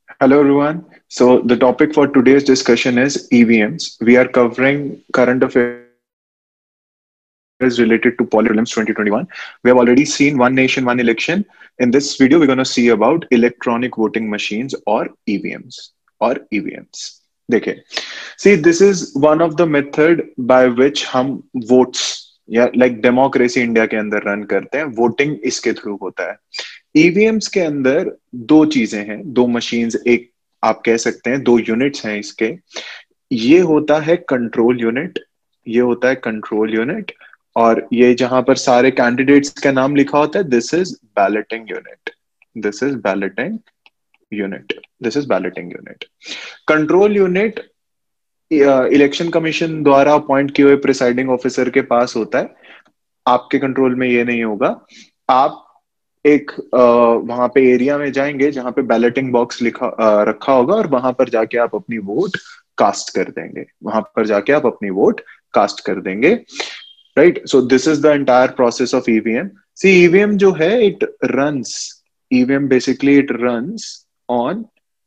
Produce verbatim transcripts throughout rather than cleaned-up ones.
Hello, everyone. So, the topic for today's discussion is E V Ms. We are covering current affairs related to political prelims twenty twenty-one. We have already seen One Nation, One Election. In this video, we're going to see about electronic voting machines or E V Ms or E V Ms. देखिए, see, this is one of the method by which हम votes या like democracy India के अंदर run करते हैं. Voting इसके through होता है. ईवीएम्स के अंदर दो चीजें हैं, दो मशीन्स, एक आप कह सकते हैं दो यूनिट्स हैं इसके. ये होता है कंट्रोल यूनिट, ये होता है कंट्रोल यूनिट, और ये जहां पर सारे कैंडिडेट्स का नाम लिखा होता है, this is balloting unit. This is balloting unit. This is balloting unit. Control unit election commission द्वारा अपॉइंट किए हुए प्रिसाइडिंग ऑफिसर के पास होता है. आपके कंट्रोल में ये नहीं होगा. आप एक वहां पे एरिया में जाएंगे जहां पे बैलेटिंग बॉक्स लिखा आ, रखा होगा, और वहां पर जाके आप अपनी वोट कास्ट कर देंगे. वहां पर जाके आप अपनी वोट कास्ट कर देंगे. Right. So this is the entire process of EVM. See, EVM जो है, it runs EVM basically it runs on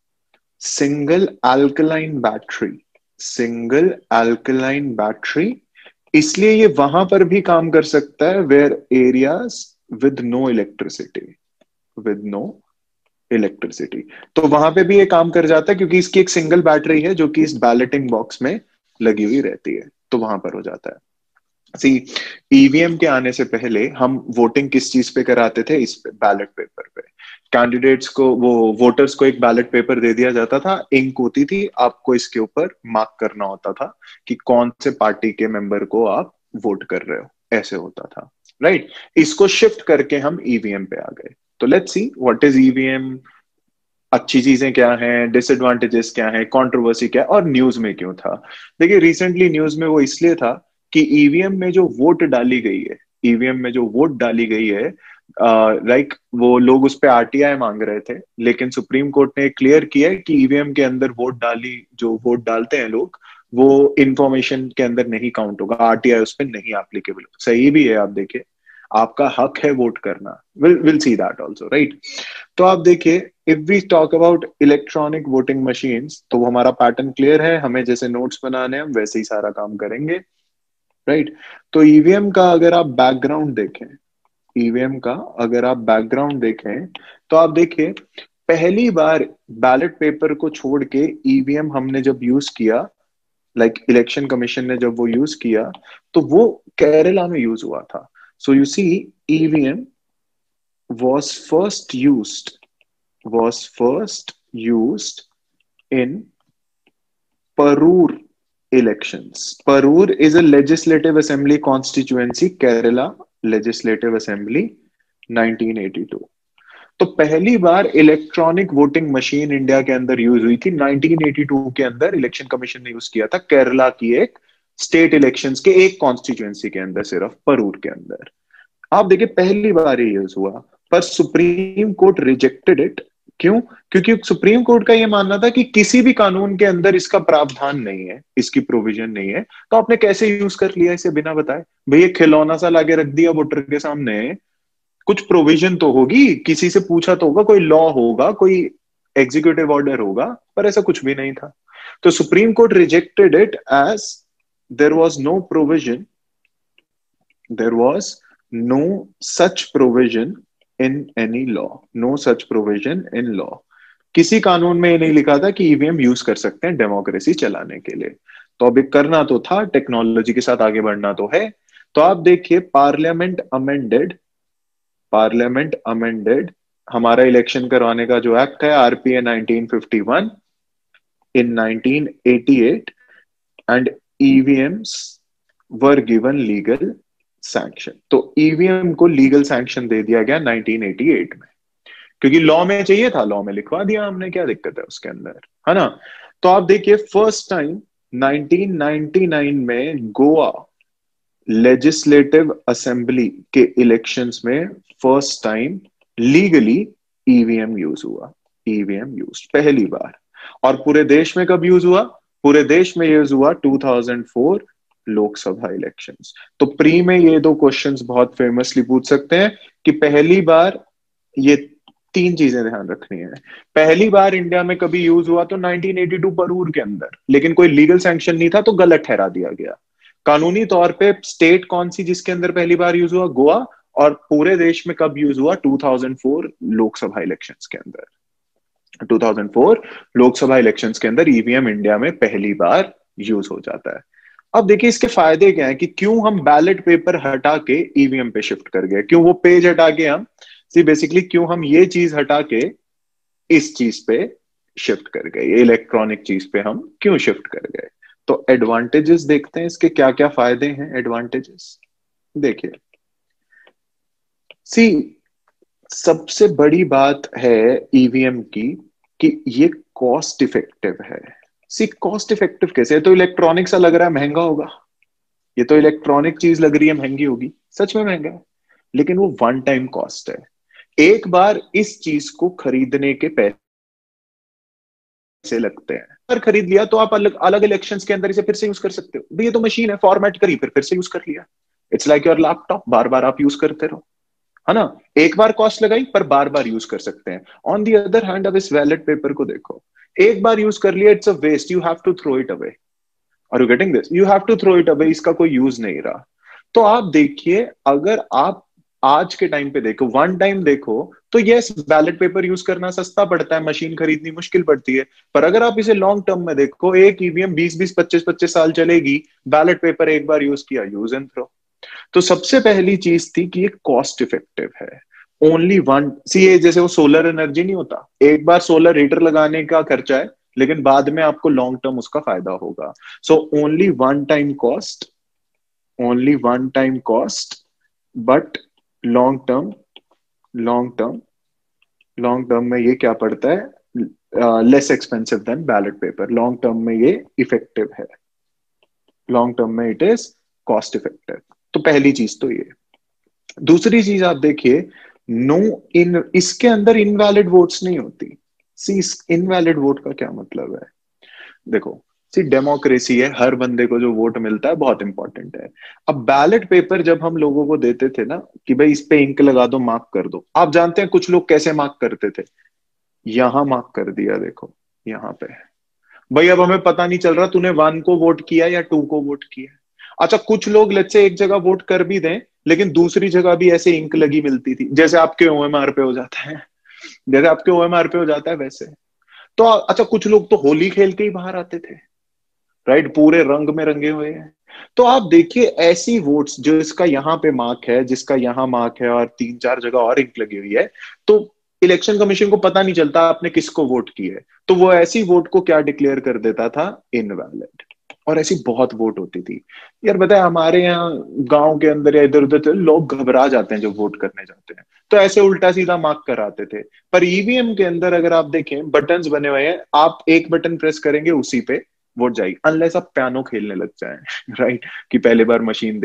single alkaline battery. Single alkaline battery. इसलिए ये वहां पर भी काम कर सकता है where areas with no electricity, with no electricity. तो वहां पे भी ये काम कर जाता है क्योंकि इसकी एक सिंगल बैटरी है जो कि इस बैलेटिंग बॉक्स में लगी हुई रहती है, तो वहां पर हो जाता है. सी, ईवीएम के आने से पहले हम वोटिंग किस चीज पे कराते थे? इस पे, बैलेट पेपर पे. कैंडिडेट्स को, वो वोटर्स को एक बैलेट पेपर दे दिया जाता था, इंक होती थी, आपको इसके ऊपर मार्क करना होता था कि कौन से पार्टी के मेंबर को आप वोट कर रहे हो. ऐसे होता था. Right right? इसको शिफ्ट करके हम ईवीएम पे आ गए. तो let's see what is EVM. अच्छी चीजें क्या हैं, डिसएडवांटेजेस क्या हैं, कंट्रोवर्सी क्या है, और न्यूज में क्यों था. देखिए, रिसेंटली न्यूज में वो इसलिए था कि ईवीएम में जो वोट डाली गई है, ईवीएम में जो वोट डाली गई है, लाइक uh, like, वो लोग उस पर आरटीआई मांग रहे थे, लेकिन सुप्रीम कोर्ट ने क्लियर किया है कि ईवीएम के अंदर वोट डाली, जो वोट डालते हैं लोग, वो इंफॉर्मेशन के अंदर नहीं काउंट होगा. आरटीआई उस पर नहीं एप्लीकेबल. सही भी है. आप देखिए, आपका हक है वोट करना. Will will see that also. Right. तो आप देखिए, if we talk about electronic voting machines, तो वो हमारा पैटर्न क्लियर है. हमें जैसे नोट्स बनाने हैं हम वैसे ही सारा काम करेंगे. Right right? तो ईवीएम का अगर आप बैकग्राउंड देखें, ईवीएम का अगर आप बैकग्राउंड देखें, तो आप देखिए, पहली बार बैलेट पेपर को छोड़ के ईवीएम हमने जब यूज किया, लाइक like इलेक्शन कमीशन ने जब वो यूज किया, तो वो केरला में यूज हुआ था. So you see, EVM was first used was first used in Parur elections. Parur is a legislative assembly constituency, Kerala Legislative Assembly, nineteen eighty two. तो पहली बार इलेक्ट्रॉनिक वोटिंग मशीन इंडिया के अंदर यूज हुई थी nineteen eighty to के अंदर. Election commission ने यूज किया था केरला की एक स्टेट इलेक्शंस के एक कॉन्स्टिट्यूएंसी के अंदर, सिर्फ परूर के अंदर. आप देखिए, पहली बार ये यूज हुआ, पर सुप्रीम कोर्ट रिजेक्टेड इट. क्यों? क्योंकि सुप्रीम कोर्ट का ये मानना था कि किसी भी कानून के अंदर इसका प्रावधान नहीं है, इसकी प्रोविजन नहीं है, तो आपने कैसे यूज कर लिया इसे बिना बताए? भैया, खिलौना सा लाके रख दिया वोटर के सामने. कुछ प्रोविजन तो होगी, किसी से पूछा तो होगा, कोई लॉ होगा, कोई एग्जीक्यूटिव ऑर्डर होगा, पर ऐसा कुछ भी नहीं था. तो supreme court rejected it as there was no provision, there was no such provision in any law. No such provision in law. किसी कानून में ये नहीं लिखा था कि ईवीएम यूज कर सकते हैं डेमोक्रेसी चलाने के लिए. तो अभी करना तो था, टेक्नोलॉजी के साथ आगे बढ़ना तो है. तो आप देखिए, पार्लियामेंट अमेंडेड पार्लियामेंट अमेंडेड हमारा इलेक्शन करवाने का जो एक्ट है, RPA nineteen fifty one in nineteen eighty eight, and EVMs were given legal sanction. तो ईवीएम को लीगल सैंक्शन दे दिया गया नाइनटीन एटी एट में, क्योंकि लॉ में चाहिए था, लॉ में लिखवा दिया हमने, क्या दिक्कत है उसके अंदर, है ना. तो आप देखिए, first time nineteen ninety nine में गोवा लेजिस्लेटिव असेंबली के इलेक्शंस में first time legally EVM use हुआ. ईवीएम यूज पहली बार. और पूरे देश में कब यूज हुआ? पूरे देश में यूज हुआ two thousand four Lok Sabha elections. तो प्री में ये दो क्वेश्चंस बहुत फेमसली पूछ सकते हैं कि पहली बार ये तीन चीजें ध्यान रखनी है। पहली बार इंडिया में कभी यूज हुआ तो नाइनटीन एटी टू परूर के अंदर, लेकिन कोई लीगल सैंक्शन नहीं था तो गलत ठहरा दिया गया। कानूनी तौर पे स्टेट कौन सी जिसके अंदर पहली बार यूज हुआ? गोवा। और पूरे देश में कब यूज हुआ? Two thousand four Lok Sabha elections के अंदर। Two thousand four Lok Sabha elections के अंदर ईवीएम इंडिया में पहली बार यूज हो जाता है। अब देखिए इसके फायदे क्या है कि क्यों हम बैलेट पेपर हटा के ईवीएम पे शिफ्ट कर गए, क्यों वो पेज हटा के हम सी बेसिकली क्यों हम ये चीज हटा के इस चीज पे शिफ्ट कर गए, इलेक्ट्रॉनिक चीज पे हम क्यों शिफ्ट कर गए। तो एडवांटेजेस देखते हैं इसके, क्या क्या फायदे हैं एडवांटेजेस। देखिए सी सबसे बड़ी बात है ईवीएम की कि ये कॉस्ट इफेक्टिव है। सी कॉस्ट इफेक्टिव कैसे है? तो इलेक्ट्रॉनिक सा लग रहा है महंगा होगा, ये तो इलेक्ट्रॉनिक चीज लग रही है महंगी होगी, सच में महंगा है, लेकिन वो वन टाइम कॉस्ट है। एक बार इस चीज को खरीदने के पैसे लगते हैं, अगर खरीद लिया तो आप अलग अलग इलेक्शंस के अंदर इसे फिर से यूज कर सकते हो। ये तो मशीन है, फॉर्मेट करी फिर फिर से यूज कर लिया। इट्स लाइक योर लैपटॉप, बार बार आप यूज करते रहो, है ना। एक बार कॉस्ट लगाई पर बार बार यूज कर सकते हैं। ऑन दी अदर हैंड अब इस बैलेट पेपर को देखो, एक बार यूज कर लिया, it's a waste, you have to throw it away. Are you getting this? You have to throw it away, इसका कोई यूज नहीं रहा। तो आप देखिए अगर आप आज के टाइम पे देखो, वन टाइम देखो, तो यस बैलेट पेपर यूज करना सस्ता पड़ता है, मशीन खरीदनी मुश्किल पड़ती है। पर अगर आप इसे लॉन्ग टर्म में देखो, एक ईवीएम बीस बीस पच्चीस पच्चीस साल चलेगी, बैलेट पेपर एक बार यूज किया, यूज एंड थ्रो। तो सबसे पहली चीज थी कि ये कॉस्ट इफेक्टिव है। ओनली वन सी ए जैसे वो सोलर एनर्जी नहीं होता, एक बार सोलर हीटर लगाने का खर्चा है, लेकिन बाद में आपको लॉन्ग टर्म उसका फायदा होगा। So only one time cost, only one time cost, but long term, long term long term में ये क्या पड़ता है? Less expensive than ballot paper. Long term में ये इफेक्टिव है, लॉन्ग टर्म में इट इज कॉस्ट इफेक्टिव। तो पहली चीज तो ये। दूसरी चीज आप देखिए, नो इन इसके अंदर इनवैलिड वोट्स नहीं होती। सी इनवैलिड वोट का क्या मतलब है? देखो सी डेमोक्रेसी है, हर बंदे को जो वोट मिलता है बहुत इंपॉर्टेंट है। अब बैलेट पेपर जब हम लोगों को देते थे ना कि भाई इस पे इंक लगा दो, मार्क कर दो, आप जानते हैं कुछ लोग कैसे मार्क करते थे? यहां मार्क कर दिया, देखो यहां पे। भाई अब हमें पता नहीं चल रहा तूने वन को वोट किया या टू को वोट किया। अच्छा कुछ लोग लेट्स से एक जगह वोट कर भी दें, लेकिन दूसरी जगह भी ऐसे इंक लगी मिलती थी, जैसे आपके ओएमआर पे हो जाता है, जैसे आपके ओएमआर पे हो जाता है वैसे। तो अच्छा कुछ लोग तो होली खेल के ही बाहर आते थे, राइट, पूरे रंग में रंगे हुए हैं। तो आप देखिए ऐसी वोट्स जो इसका यहाँ पे मार्क है, जिसका यहाँ मार्क है, और तीन चार जगह और इंक लगी हुई है, तो इलेक्शन कमीशन को पता नहीं चलता आपने किसको वोट की है, तो वो ऐसी वोट को क्या डिक्लेयर कर देता था? इनवैलिड। और ऐसी बहुत वोट होती थी यार, बताए हमारे यहाँ गांव के अंदर या इधर उधर तो लोग घबरा जाते हैं जब वोट करने जाते हैं, तो ऐसे उल्टा सीधा मार्क कराते थे। पर ईवीएम के अंदर अगर आप देखें बटन्स बने हुए हैं, आप एक बटन प्रेस करेंगे उसी पे वोट जाएगी, अनलेस आप पियानो खेलने लग जाए राइट, कि पहले बार मशीन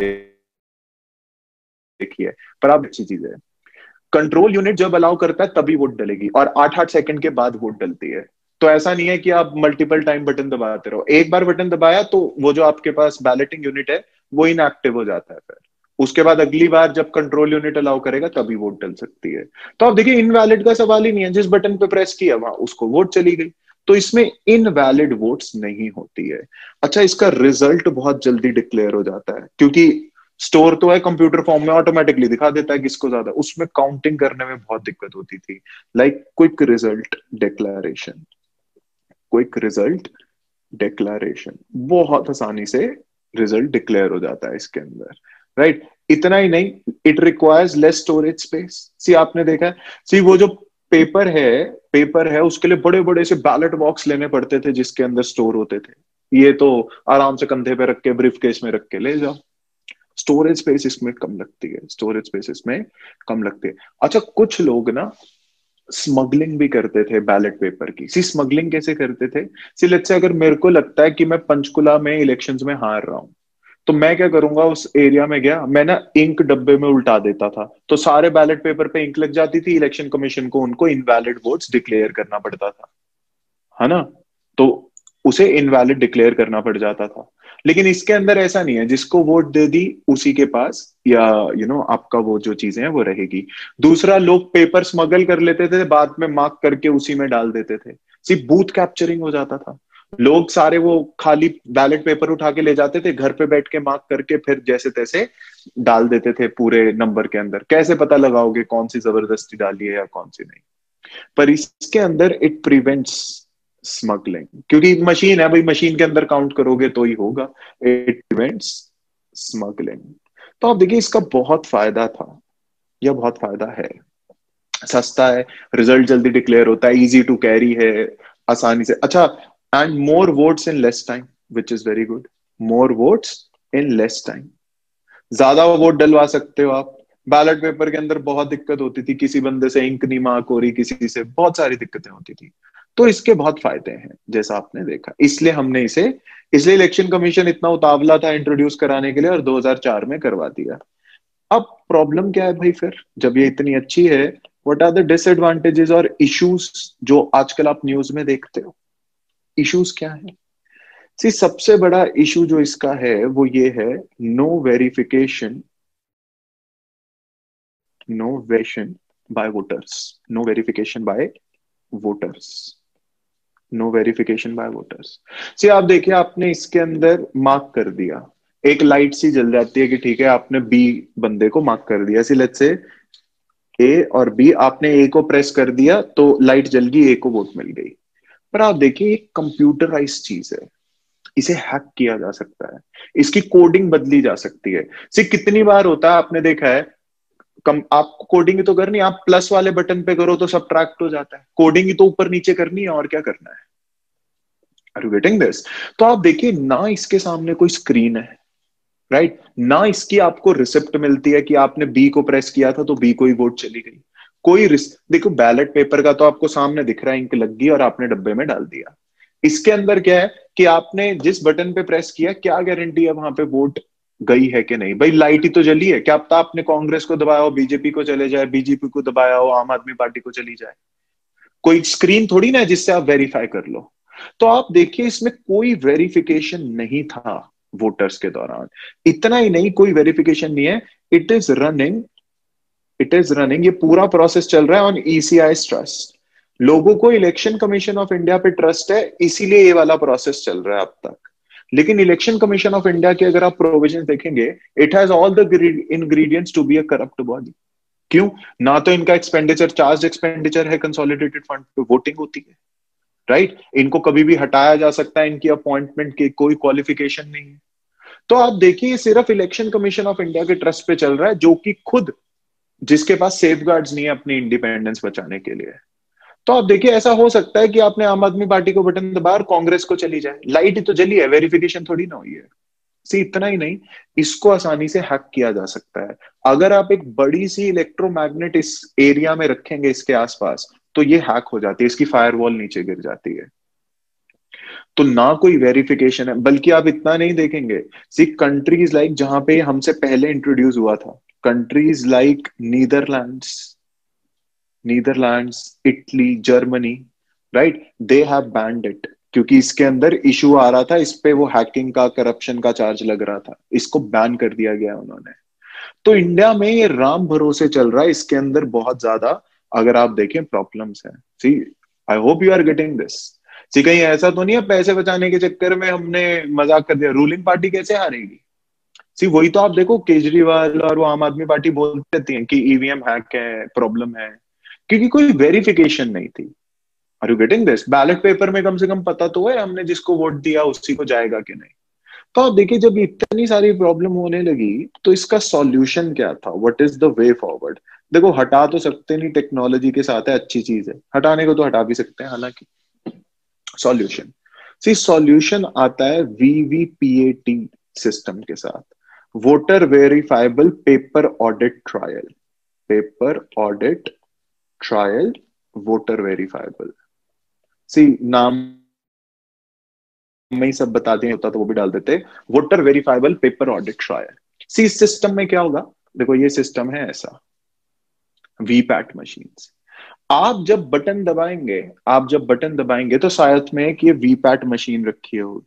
देखी है। पर आप अच्छी चीज है, कंट्रोल यूनिट जब अलाउ करता है तभी वोट डलेगी, और आठ आठ सेकंड के बाद वोट डलती है। तो ऐसा नहीं है कि आप मल्टीपल टाइम बटन दबाते रहो, एक बार बटन दबाया तो वो जो आपके पास बैलेटिंग यूनिट है वो इनएक्टिव हो जाता है, फिर उसके बाद अगली बार जब कंट्रोल यूनिट अलाउ करेगा तभी वोट डल सकती है। तो आप देखिए इनवैलिड का सवाल ही नहीं है, जिस बटन पे प्रेस किया वहां उसको वोट चली गई। तो इसमें इनवैलिड वोट्स नहीं होती है। अच्छा इसका रिजल्ट बहुत जल्दी डिक्लेयर हो जाता है, क्योंकि स्टोर तो है कंप्यूटर फॉर्म में, ऑटोमेटिकली दिखा देता है किसको ज्यादा, उसमें काउंटिंग करने में बहुत दिक्कत होती थी। Like quick result declaration, quick result declaration बहुत आसानी से रिजल्ट डिक्लेयर हो जाता है इसके अंदर, राइट। इतना ही नहीं, it requires less storage space. See आपने देखा है, सी वो जो पेपर है, पेपर है उसके लिए बड़े बड़े से बैलेट बॉक्स लेने पड़ते थे जिसके अंदर स्टोर होते थे। ये तो आराम से कंधे पे रख के ब्रीफ केस में रख के ले जाओ। स्टोरेज स्पेस इसमें कम लगती है, स्टोरेज स्पेस इसमें कम लगती है। अच्छा कुछ लोग ना स्मगलिंग भी करते थे बैलेट पेपर की। सी स्मगलिंग कैसे करते थे? सी लेट्स से अगर मेरे को लगता है कि मैं पंचकुला में इलेक्शंस में हार रहा हूं, तो मैं क्या करूंगा, उस एरिया में गया, मैं ना इंक डब्बे में उल्टा देता था, तो सारे बैलेट पेपर पे इंक लग जाती थी, इलेक्शन कमीशन को उनको इनवैलिड वोट्स डिक्लेयर करना पड़ता था, है ना। तो उसे इनवैलिड डिक्लेयर करना पड़ जाता था। लेकिन इसके अंदर ऐसा नहीं है, जिसको वोट दे दी उसी के पास या यू you नो know, आपका वो जो चीजें हैं वो रहेगी। दूसरा, लोग पेपर स्मगल कर लेते थे, बाद में मार्क करके उसी में डाल देते थे। सिर्फ बूथ कैप्चरिंग हो जाता था। लोग सारे वो खाली बैलेट पेपर उठा के ले जाते थे, घर पे बैठ के मार्क करके फिर जैसे तैसे डाल देते थे पूरे नंबर के अंदर। कैसे पता लगाओगे कौन सी जबरदस्ती डाली है या कौन सी नहीं? पर इसके अंदर इट प्रिवेंट्स स्मगलिंग, क्योंकि मशीन है भाई, मशीन के अंदर काउंट करोगे तो ही होगा। It prevents smuggling. तो आप देखिए इसका बहुत फायदा था, यह बहुत फायदा है। सस्ता है, रिजल्ट जल्दी डिक्लेयर होता है, इजी टू कैरी है, आसानी से। अच्छा, and more votes in less time, which is very good. More votes in less time, ज्यादा वोट डलवा सकते हो आप। बैलेट पेपर के अंदर बहुत दिक्कत होती थी, किसी बंदे से इंक नहीं मार्क हो रही, किसी से बहुत सारी दिक्कतें होती थी। तो इसके बहुत फायदे हैं जैसा आपने देखा, इसलिए हमने इसे, इसलिए इलेक्शन कमीशन इतना उतावला था इंट्रोड्यूस कराने के लिए और दो हज़ार चार में करवा दिया। अब प्रॉब्लम क्या है भाई, फिर जब ये इतनी अच्छी है, व्हाट आर द डिसएडवांटेजेस और इश्यूज जो आजकल आप न्यूज में देखते हो? इश्यूज क्या है? सी, सबसे बड़ा इशू जो इसका है वो ये है, no verification, no verification by voters, no verification by voters, no verification by voters. See, आप देखिए, आपने इसके अंदर मार्क कर दिया, एक लाइट सी जल जाती है कि ठीक है आपने बी बंदे को मार्क कर दिया। सी, लेट्स से ए और बी, आपने ए को प्रेस कर दिया तो लाइट जल गई, ए को वोट मिल गई। पर आप देखिए एक कंप्यूटराइज चीज है, इसे हैक किया जा सकता है, इसकी कोडिंग बदली जा सकती है। सी, कितनी बार होता है आपने देखा है, कम आपको कोडिंग ही तो करनी, आप प्लस वाले बटन पे करो तो सब्ट्रैक्ट हो जाता है, कोडिंग ही तो ऊपर नीचे करनी है, और क्या करना है? Are you getting this? तो आप देखिए ना, इसके सामने कोई स्क्रीन है, राइट right? ना इसकी आपको रिसिप्ट मिलती है कि आपने बी को प्रेस किया था तो बी को ही वोट चली गई। कोई रिस देखो, बैलेट पेपर का तो आपको सामने दिख रहा है, इंक लग गई और आपने डब्बे में डाल दिया। इसके अंदर क्या है कि आपने जिस बटन पे प्रेस किया, क्या गारंटी है वहां पे वोट गई है कि नहीं? भाई लाइट ही तो जली है, क्या पता आपने कांग्रेस को दबाया हो बीजेपी को चले जाए, बीजेपी को दबाया हो आम आदमी पार्टी को चली जाए। कोई स्क्रीन थोड़ी ना है जिससे आप वेरीफाई कर लो। तो आप देखिए इसमें कोई वेरिफिकेशन नहीं था वोटर्स के दौरान। इतना ही नहीं, कोई वेरिफिकेशन नहीं है, it is running, it is running, ये पूरा प्रोसेस चल रहा है ऑन ईसीआई ट्रस्ट। लोगों को इलेक्शन कमीशन ऑफ इंडिया पे ट्रस्ट है, इसीलिए ये वाला प्रोसेस चल रहा है अब तक। लेकिन इलेक्शन कमीशन ऑफ इंडिया के अगर आप प्रोविजन देखेंगे, it has all the ingredients to be a corrupt body. क्यों? ना तो इनका एक्सपेंडिचर, चार्ज एक्सपेंडिचर है कंसोलिडेटेड फंड पे, वोटिंग होती है, राइट right? इनको कभी भी हटाया जा सकता है, इनकी अपॉइंटमेंट की कोई क्वालिफिकेशन नहीं है। तो आप देखिए सिर्फ इलेक्शन कमीशन ऑफ इंडिया के ट्रस्ट पे चल रहा है, जो कि खुद, जिसके पास सेफगार्ड्स नहीं है अपनी इंडिपेंडेंस बचाने के लिए। तो आप देखिए ऐसा हो सकता है कि आपने आम आदमी पार्टी को बटन दबाया और कांग्रेस को चली जाए, लाइट ही तो जली है, वेरिफिकेशन थोड़ी ना हुई है। सी, इतना ही नहीं, इसको आसानी से हैक किया जा सकता है। अगर आप एक बड़ी सी इलेक्ट्रोमैग्नेट इस एरिया में रखेंगे इसके आसपास, तो ये हैक हो जाती है, इसकी फायरवॉल नीचे गिर जाती है। तो ना कोई वेरिफिकेशन है, बल्कि आप इतना नहीं देखेंगे, सी कंट्रीज लाइक, जहां पे हमसे पहले इंट्रोड्यूस हुआ था, countries like Netherlands, Netherlands, Italy, Germany, right, they have banned it, क्योंकि इसके अंदर इशू आ रहा था, इस पे वो हैकिंग का, करप्शन का चार्ज लग रहा था, इसको बैन कर दिया गया उन्होंने। तो इंडिया में ये राम भरोसे चल रहा है, इसके अंदर बहुत ज्यादा, अगर आप देखें, प्रॉब्लम्स हैं। See, I hope you are getting this. See, कहीं ऐसा तो नहीं है पैसे बचाने के चक्कर में हमने मजाक कर दिया, रूलिंग पार्टी कैसे हारेगी? सी, वही तो आप देखो, केजरीवाल और वो आम आदमी पार्टी बोलती रहती है कि ईवीएम हैक है, प्रॉब्लम है, क्योंकि कोई वेरिफिकेशन नहीं थी। Are you getting this? Ballot paper में कम से कम पता तो है हमने जिसको वोट दिया उसी को जाएगा कि नहीं। तो आप देखिए जब इतनी सारी प्रॉब्लम होने लगी, तो इसका सॉल्यूशन क्या था? What is the way forward? देखो, हटा तो सकते नहीं, टेक्नोलॉजी के साथ है, अच्छी चीज है, हटाने को तो हटा भी सकते हैं, हालांकि सॉल्यूशन, सी सॉल्यूशन आता है वीवीपीएटी सिस्टम के साथ, voter verifiable paper audit trail, paper audit trail, voter verifiable. See, नाम में ही सब बता दें होता तो वो भी डाल देते, voter verifiable paper audit trail. See, इस सिस्टम में क्या होगा? देखो ये सिस्टम है ऐसा, वीपैट मशीन्स, आप जब बटन दबाएंगे, आप जब बटन दबाएंगे तो शायद में कि ये वीपैट मशीन रखी होगी,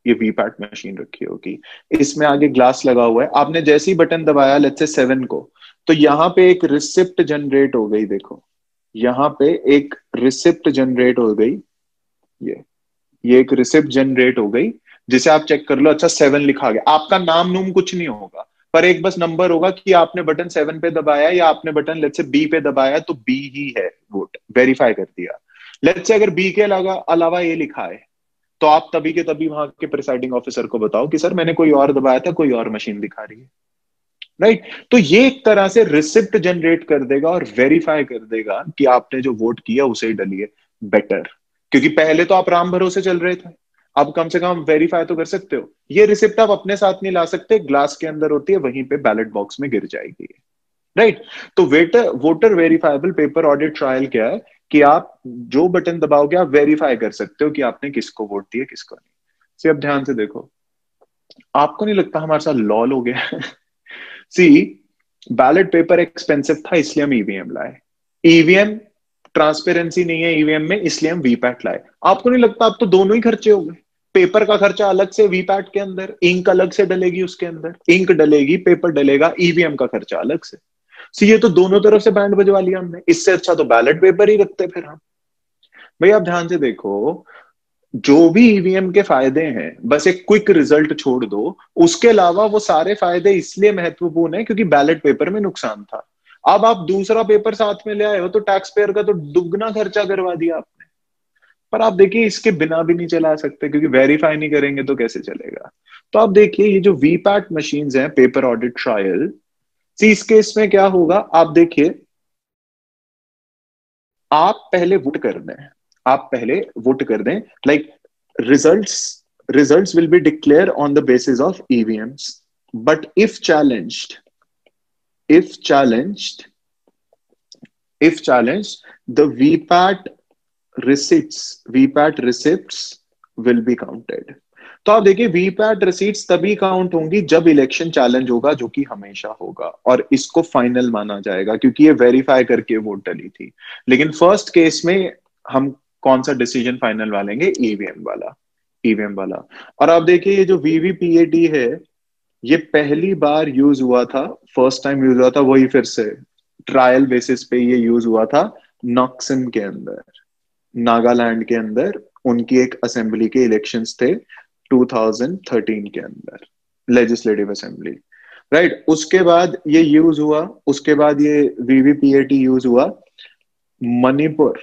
ये वीपैट मशीन रखी होगी, इसमें आगे ग्लास लगा हुआ है, आपने जैसे ही बटन दबाया लेट्स से सेवन को, तो यहाँ पे एक रिसिप्ट जनरेट हो गई, देखो यहाँ पे एक रिसिप्ट जनरेट हो गई, ये ये एक रिसिप्ट जनरेट हो गई, जिसे आप चेक कर लो, अच्छा सेवन लिखा गया, आपका नाम नूम कुछ नहीं होगा, पर एक बस नंबर होगा कि आपने बटन सेवन पे दबाया या आपने बटन लेट्स से बी पे दबाया, तो बी ही है वोट, वेरीफाई कर दिया। लेट्स से अगर बी के अलावा अलावा ए लिखा है, तो आप तभी के तभी वहां के प्रिसाइडिंग ऑफिसर को बताओ कि सर मैंने कोई और दबाया था, कोई और मशीन दिखा रही है, राइट। तो ये एक तरह से रिसिप्ट जनरेट कर देगा और वेरीफाई कर देगा कि आपने जो वोट किया उसे ही डलिए, बेटर। क्योंकि पहले तो आप राम भरोसे चल रहे थे, अब कम से कम वेरीफाई तो कर सकते हो। ये रिसिप्ट आप अपने साथ नहीं ला सकते, ग्लास के अंदर होती है, वहीं पे बैलेट बॉक्स में गिर जाएगी, राइट। तो waiter voter verifiable paper audit trail क्या है कि आप जो बटन दबाओगे आप वेरीफाई कर सकते हो कि आपने किसको वोट दिया किसको नहीं। सी अब ध्यान से देखो, आपको नहीं लगता हमारे साथ लॉल हो गया? सी बैलेट पेपर एक्सपेंसिव था इसलिए हम ईवीएम लाए, ईवीएम ट्रांसपेरेंसी नहीं है ईवीएम में इसलिए हम वीपैट लाए। आपको नहीं लगता अब तो दोनों ही खर्चे हो गए, पेपर का खर्चा अलग से वीपैट के अंदर, इंक अलग से डलेगी उसके अंदर, इंक डलेगी पेपर डलेगा, ईवीएम का खर्चा अलग से। सो ये तो दोनों तरफ से बैंड बजवा लिया हमने, इससे अच्छा तो बैलेट पेपर ही रखते फिर हम। भाई आप ध्यान से देखो, जो भी ईवीएम के फायदे हैं, बस एक क्विक रिजल्ट छोड़ दो, उसके अलावा वो सारे फायदे इसलिए महत्वपूर्ण है क्योंकि बैलेट पेपर में नुकसान था। अब आप दूसरा पेपर साथ में ले आए हो तो टैक्स पेयर का तो दुगना खर्चा करवा दिया आपने। पर आप देखिए इसके बिना भी नहीं चला सकते क्योंकि वेरीफाई नहीं करेंगे तो कैसे चलेगा। तो आप देखिए ये जो वीपैट मशीन्स हैं, पेपर ऑडिट ट्रायल, सी इस केस में क्या होगा आप देखिए, आप पहले वोट कर दें, आप पहले वोट कर दें, like results results will be declare on the basis of EVMs, but if challenged if challenged if challenged the VVPAT receipts VVPAT receipts will be counted। तो आप देखिए वीपैट रिसीट्स तभी काउंट होंगी जब इलेक्शन चैलेंज होगा, जो कि हमेशा होगा, और इसको फाइनल माना जाएगा क्योंकि ये वेरीफाई करके वोट डली थी। लेकिन फर्स्ट केस में हम कौन सा डिसीजन फाइनल वालेंगे? ईवीएम वाला, ईवीएम वाला। और आप देखिए ये जो वीवीपीएटी है, ये पहली बार यूज हुआ था, फर्स्ट टाइम यूज हुआ था, वही फिर से ट्रायल बेसिस पे ये यूज हुआ था नॉक्सन के अंदर, नागालैंड के अंदर उनकी एक असेंबली के इलेक्शंस थे टू थाउजेंड थर्टीन के अंदर, लेजिस्लेटिव असेंबली, राइट। उसके बाद ये यूज हुआ, उसके बाद ये वीवीपीएटी यूज हुआ Manipur,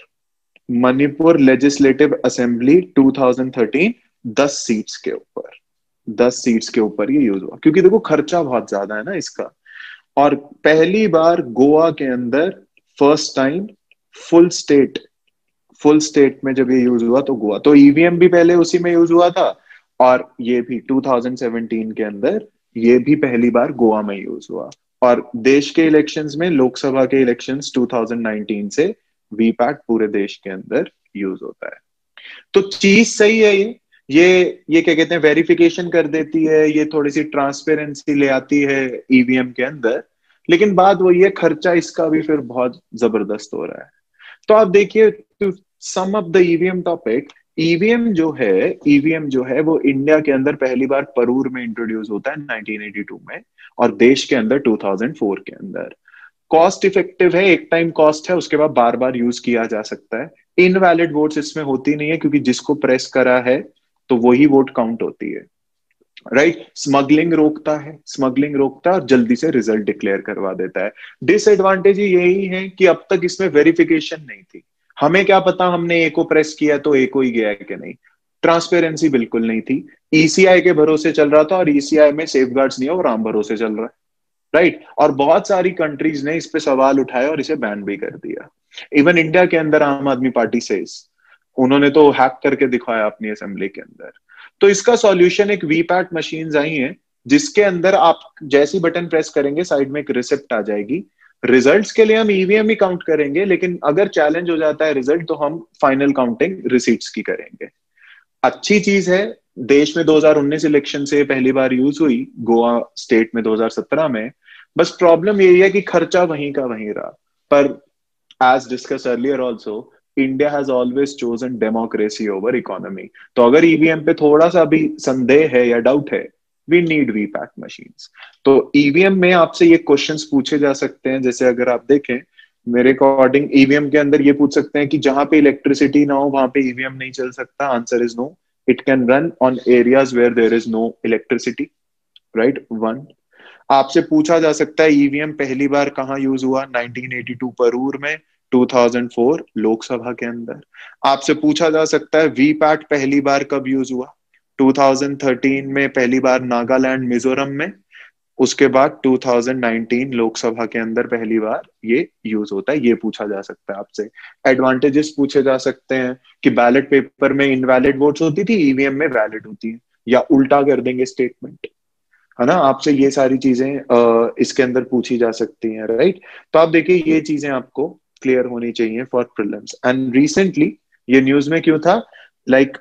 Manipur legislative assembly two thousand thirteen, दस सीट्स के ऊपर, दस सीट्स के ऊपर ये यूज हुआ क्योंकि देखो खर्चा बहुत ज्यादा है ना इसका। और पहली बार गोवा के अंदर first time full state full state में जब ये यूज हुआ तो गोवा, तो ईवीएम भी पहले उसी में यूज हुआ था और ये भी टू थाउजेंड सेवेंटीन के अंदर ये भी पहली बार गोवा में यूज हुआ। और देश के इलेक्शंस में, लोकसभा के इलेक्शंस टू थाउजेंड नाइनटीन से वीपैट पूरे देश के अंदर यूज होता है। तो चीज सही है, ये ये ये क्या कहते हैं, वेरिफिकेशन कर देती है, ये थोड़ी सी ट्रांसपेरेंसी ले आती है ईवीएम के अंदर, लेकिन बात वही है, खर्चा इसका भी फिर बहुत जबरदस्त हो रहा है। तो आप देखिए, to sum up the EVM topic, EVM जो है ईवीएम जो है वो इंडिया के अंदर पहली बार परूर में इंट्रोड्यूस होता है नाइनटीन एटी टू में, और देश के अंदर टू थाउजेंड फोर के अंदर। कॉस्ट इफेक्टिव है, एक टाइम कॉस्ट है, उसके बाद बार बार यूज किया जा सकता है। इनवैलिड वोट्स इसमें होती नहीं है क्योंकि जिसको प्रेस करा है तो वही वोट काउंट होती है, राइट right? स्मगलिंग रोकता है, स्मगलिंग रोकता है और जल्दी से रिजल्ट डिक्लेयर करवा देता है। डिसएडवांटेज यही है कि अब तक इसमें वेरिफिकेशन नहीं थी, हमें क्या पता हमने ए को प्रेस किया तो ए को ही गया है कि नहीं, ट्रांसपेरेंसी बिल्कुल नहीं थी, ईसीआई के भरोसे चल रहा था और ईसीआई में सेफगार्ड्स नहीं है, वो राम भरोसे चल रहा है, राइट right? और बहुत सारी कंट्रीज ने इस पे सवाल उठाया और इसे बैन भी कर दिया। इवन इंडिया के अंदर आम आदमी पार्टी से उन्होंने तो हैक करके दिखाया अपनी असेंबली के अंदर। तो इसका सॉल्यूशन एक वीपैट मशीन्स आई हैं जिसके अंदर आप जैसी बटन प्रेस करेंगे साइड में एक रिसिप्ट आ जाएगी। रिजल्ट्स के लिए हम ईवीएम ही काउंट करेंगे, लेकिन अगर चैलेंज हो जाता है रिजल्ट तो हम फाइनल काउंटिंग रिसीट्स की करेंगे। अच्छी चीज है, देश में दो हज़ार उन्नीस इलेक्शन से पहली बार यूज हुई, गोवा स्टेट में दो हज़ार सत्रह में। बस प्रॉब्लम यही है कि खर्चा वहीं का वहीं रहा, पर as discuss earlier also, India has always chosen democracy over economy. तो अगर ईवीएम पे थोड़ा सा भी संदेह है या डाउट है, वी नीड वीपैट मशीन्स। तो ईवीएम में आपसे ये क्वेश्चंस पूछे जा सकते हैं, जैसे अगर आप देखें मेरे अकॉर्डिंग ईवीएम के अंदर ये पूछ सकते हैं कि जहां पे इलेक्ट्रिसिटी ना हो वहां पे ईवीएम नहीं चल सकता। Answer is no, it can run on areas where there is no electricity, right. One, आपसे पूछा जा सकता है ईवीएम पहली बार कहाँ यूज हुआ, नाइनटीन एटी टू परूर में, टू थाउजेंड फोर लोकसभा के अंदर। आपसे पूछा जा सकता है वीपैट पहली बार कब यूज हुआ, टू थाउजेंड थर्टीन में पहली बार नागालैंड मिजोरम में, उसके बाद टू थाउजेंड नाइनटीन लोकसभा के अंदर पहली बार ये यूज होता है, ये पूछा जा सकता है आपसे। एडवांटेजेस पूछे जा सकते हैं कि बैलेट पेपर में इनवैलिड वोट्स होती थी, ईवीएम में वैलिड होती है, या उल्टा कर देंगे स्टेटमेंट, है ना। आपसे ये सारी चीजें अ, इसके अंदर पूछी जा सकती हैं, राइट। तो आप देखिए ये चीजें आपको क्लियर होनी चाहिए फॉर प्रीलिम्स। एंड रिसेंटली ये न्यूज में क्यों था, like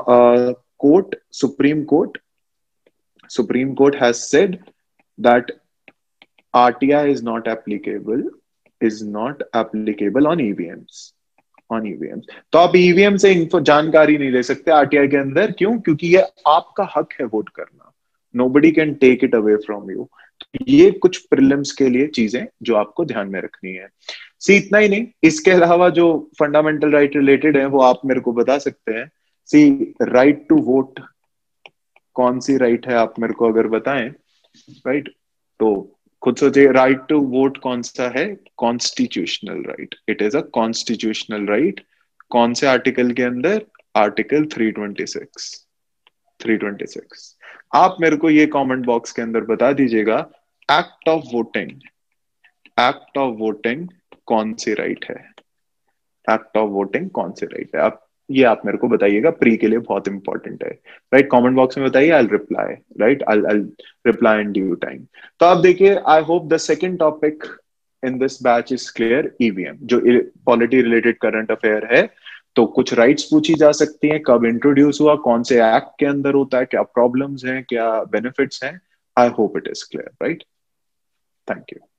court, supreme court supreme court has said that RTI is not applicable is not applicable on EVMs, on EVMs. तो आप ईवीएम से इन्फो जानकारी नहीं ले सकते आरटीआई के अंदर, क्यों? क्योंकि ये आपका हक है वोट करना, nobody can take it away from you. ये कुछ प्रीलिम्स के लिए चीजें जो आपको ध्यान में रखनी है। सी इतना ही नहीं, इसके अलावा जो फंडामेंटल राइट रिलेटेड है वो आप मेरे को बता सकते हैं। सी राइट टू वोट कौन सी राइट है, आप मेरे को अगर बताएं, राइट। तो खुद सोचिए, राइट टू वोट कौन सा है, constitutional right, it is a constitutional right. कौन से आर्टिकल के अंदर, article three twenty six, three twenty six. आप मेरे को ये कमेंट बॉक्स के अंदर बता दीजिएगा, act of voting, act of voting कौन सी राइट है, एक्ट ऑफ वोटिंग कौन सी राइट है। आप ये आप मेरे को बताइएगा, प्री के लिए बहुत इंपॉर्टेंट है, राइट। कमेंट बॉक्स में बताइए, I reply, right, I I reply in due time. तो आप देखिए, I hope the second topic in this batch is clear, EVM जो पॉलिटी रिलेटेड करंट अफेयर है। तो कुछ राइट्स पूछी जा सकती हैं, कब इंट्रोड्यूस हुआ, कौन से एक्ट के अंदर होता है, क्या प्रॉब्लम्स हैं, क्या बेनिफिट्स हैं। I hope it is clear, right. Thank you.